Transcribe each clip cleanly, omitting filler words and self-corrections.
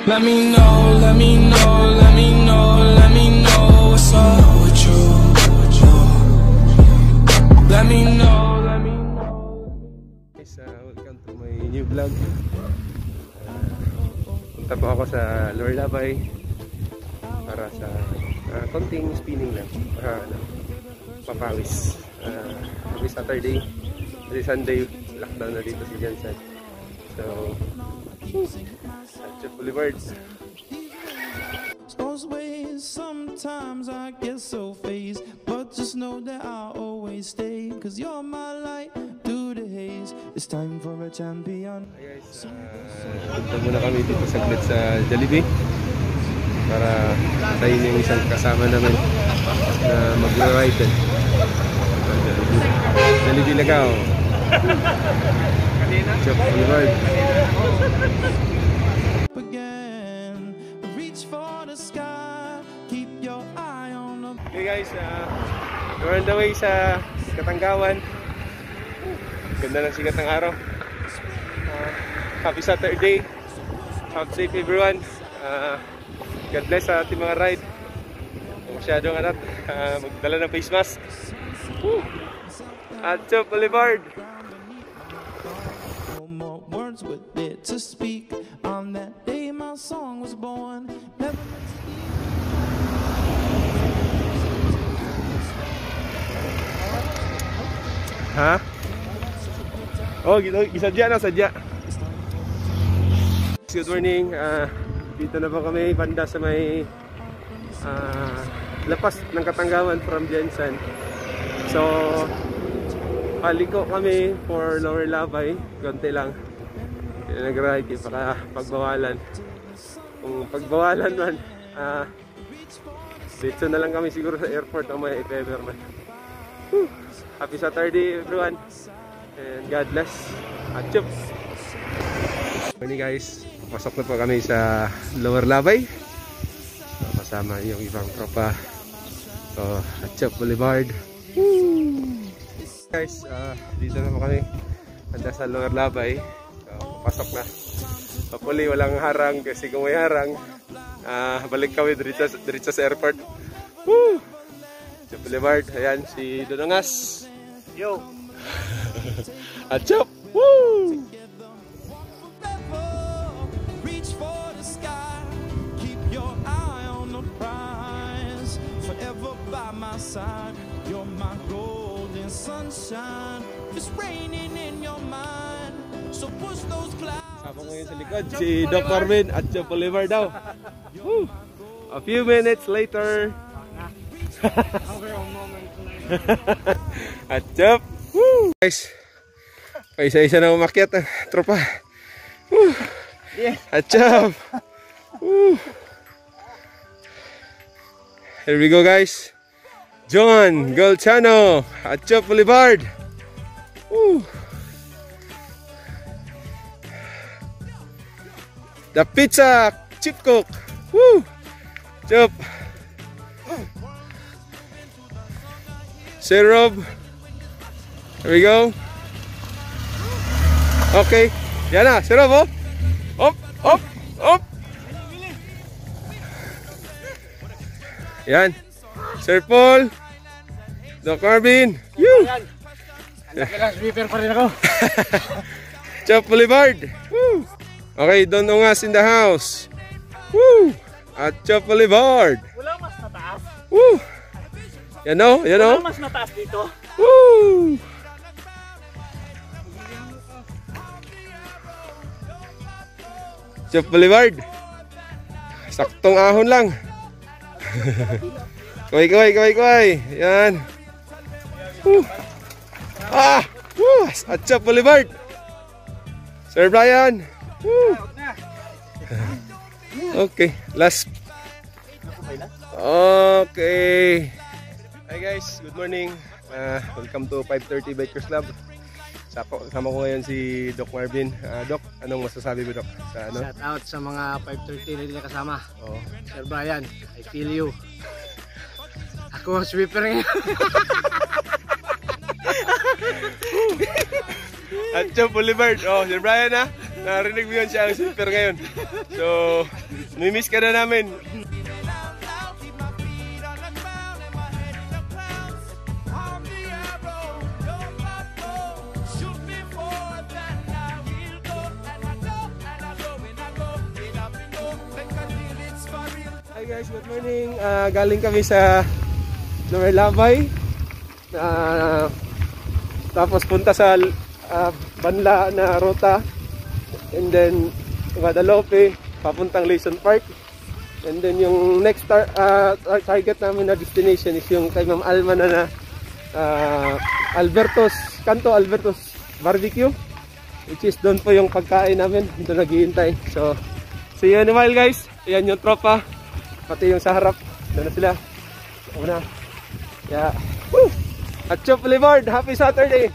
Let me know, let me know, let me know, let me know what's up with you. Let me know, let me know. Guys, welcome to my new vlog. Punta po ako sa Lower Labay para sa konting spinning lang para papawis. Every Saturday, every Sunday, lockdown na dito si Gensan. So, at Boulevard. Sometimes I get so phased, but just know that I'll always stay, cause you're my light through the haze. It's time for a champion. Hey guys, punta muna kami dito saglit sa Jollibee para tayo yung isang kasama namin na mag-ride. Jollibee Lagaw. Chop Boulevard. Again, reach for the sky, keep your eye on the... Okay guys, we're on the way sa Katanggawan. Ganda ng sikat ng araw. Happy Saturday. Have safe everyone. God bless sa ating mga ride. Masyadong magdala ng face mask. At Chop Boulevard. More words with it to speak. On that day my song was born. Never Ha? Oh, isadya na, sadya. Good morning. Dito na po kami banda sa may lapas ng Katanggawan from Gensan. So, paliko kami for Lower Labay. Konti lang. Nag-ride para pagbawalan. Kung pagbawalan man, dito na lang kami siguro sa airport o may if-ever man. Happy Saturday everyone. And God bless. Achop. Morning guys. Pasok na po kami sa Lower Labay. So, kasama yung ibang tropa. So, Achop Boulevard. Guys, dito na po kami. Handa sa Lower Labay. So, pasok na. Hopefully walang harang kasi kung may harang, balik kami diretso sa airport. Woo! Achop Boulevard. Ayan si Donongas. Yo! Achop! Woo! reach for the sky, keep your eye on the prize. Forever by my side, you're my golden sunshine. It's raining in your mind, so push those clouds. Sama ko ngayon sa likod, si Doc Marvin at Chop Boulevard daw. Woo! A few minutes later. At Chop! Woo! Guys, paisa-isa na umakyat ang tropa. Woo! At Chop! Woo! Here we go guys. John Golchano at Chop Boulevard. Woo! The pizza chip cook. Woo! Chop. Sir Rob. Here we go. Okay. Yan na, Sir Rob, oh. Op, op, op. Yan. Sir Paul. Doc Marvin. Yoo! Sweeper pa rin ako. Chop Boulevard. Woo! Okay, Don Ungas in the house. Woo! At Chop Boulevard. Wala mas mataas. Woo! Yan o, yan o. Wala mas mataas dito. Woo! Chop Boulevard. Saktong ahon lang. Kaway, kaway, kaway, kaway. Yan. Woo! Ah! Woo! At Chop Boulevard. Sir Brian. Woo! Okay, last. Okay. Hi guys, good morning. Welcome to 5:30 Bikers Club. Sama ko ngayon si Doc Marvin. Doc, anong masasabi mo, Doc? Sa ano? Shout out sa mga 5:30 na din kasama. Oh. Sir Brian, I feel you. Ako ang sweeper ngayon. At Chop Boulevard. Oh, Sir Brian ha? Narinig mo yun, siya ang sweeper ngayon. So, mimiss ka na namin. Hi guys, good morning. Galing kami sa Labay. Tapos punta sa Banla na ruta. And then Guadalupe, papuntang Leeson Park. And then yung next target namin na destination is yung kay Ma'am Alma na Canto Albertos Barbecue. Which is doon po yung pagkain namin. Doon naghihintay. So, see you in a while guys. Ayan yung tropa. Pati yung sa harap. Doon na sila. Una. Yeah. Woo! At Chop Boulevard. Happy Saturday!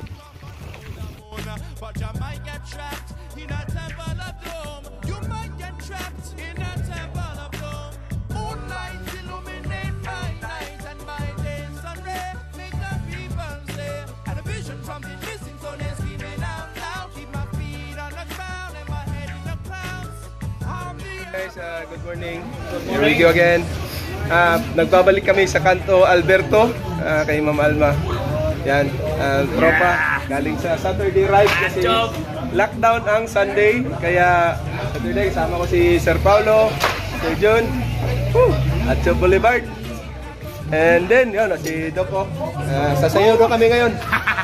Guys, good morning. Here we go again. Nagbabalik kami sa Canto Alberto kay Ma'am Alma. Yan, tropa galing sa Saturday ride kasi lockdown ang Sunday. Kaya Saturday kasama ko si Sir Paulo, Sir John, at Chop Boulevard. And then yun, si Doko. Sasayaw ko kami ngayon.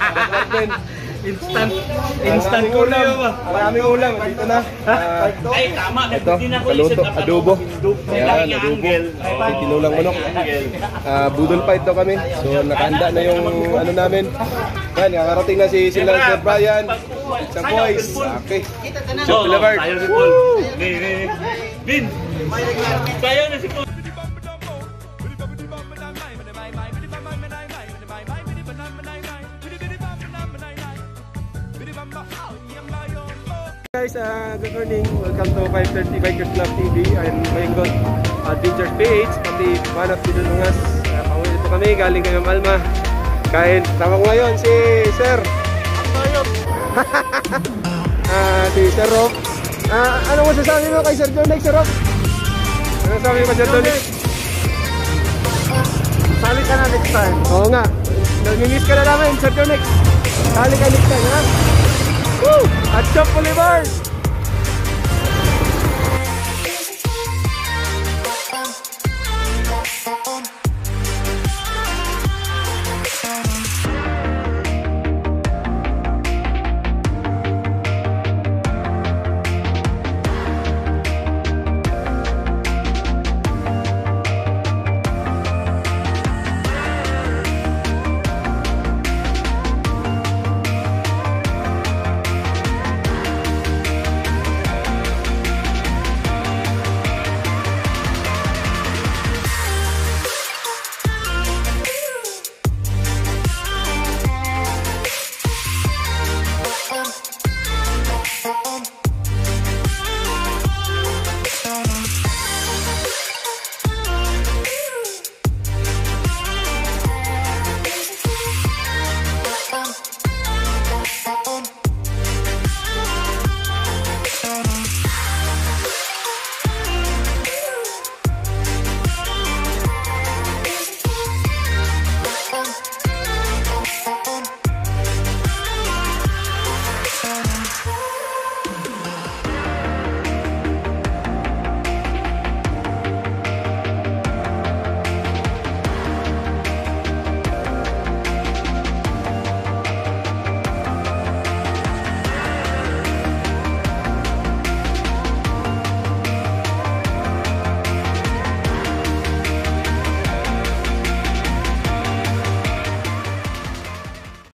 Instant ulam. Maraming ulam dito na. Ay tama, ito, kaluto, adobo. Ayan, adobo. Tinulang manok. Budol fight daw kami. So nakahanda na yung ano namin. Yan, nakarating na si Sir Brian. Sa boys. Okay. Chop Boulevard. Bin. Kaya na si Paul. Guys, good morning. Welcome to 530 Bikers Club TV. I'm Mayngon, Adventures PH, pati Manap Pinunungas. Pangulit po kami, galing kay Ma'am Alma. Kain, tama ko ngayon si Sir. Si Sir Rob. Ano mo sasabi mo kay Sir Jonex, Sir Rob? Ano sabi mo kay Sir Jonex? Sali ka na next time. Oo nga. Nag-miss ka na namin, Sir Jonex. Sali ka next time, ha? Woo! At Chop Boulevard!